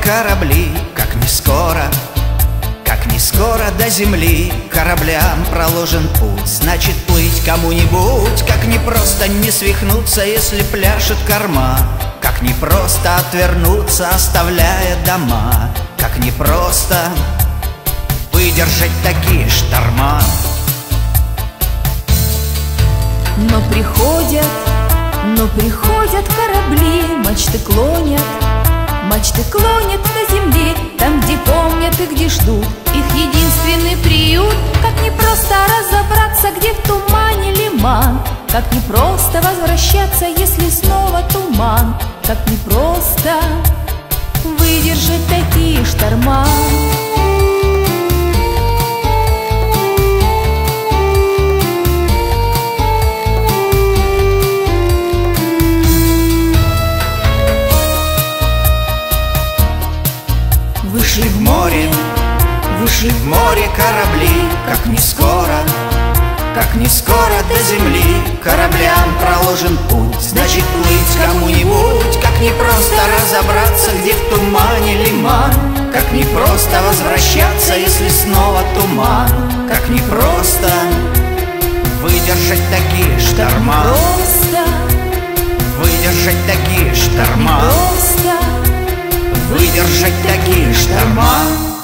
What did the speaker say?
корабли, как не скоро до земли кораблям проложен путь. Значит, плыть кому-нибудь, как непросто не свихнуться, если пляшет корма. Как непросто отвернуться, оставляя дома. Как непросто выдержать такие шторма. Но приходят корабли, мачты клонят на земле. Там, где помнят и где ждут их единственный приют. Как непросто разобраться, где в тумане лиман. Как непросто возвращаться, если снова туман. Как непросто выдержать такие шторма. Вышли в море корабли, как не скоро до земли кораблям проложен путь. Значит, плыть кому-нибудь, как непросто разобраться, где в тумане лиман. Как непросто возвращаться, если снова туман. Как непросто выдержать такие шторма. Выдержать такие шторма. Выдержать такие шторма.